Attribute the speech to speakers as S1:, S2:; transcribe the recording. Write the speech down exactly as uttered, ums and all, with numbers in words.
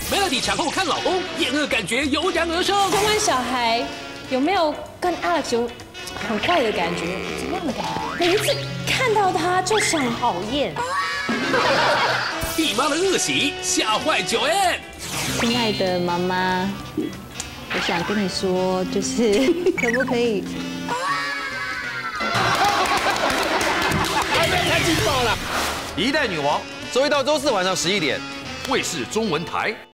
S1: Melody 产后看老公，厌恶感觉油然而生。
S2: 生完小孩有没有跟 Alex 有很怪的感觉？怎么样的感觉？每一次看到他就想讨厌。
S1: 弟妈的恶习吓坏九 N。
S3: 亲爱的妈妈，我想跟你说，就是可不可以？
S1: 太劲爆了！
S4: 一代女王，周一到周四晚上十一点，
S1: 卫视中文台。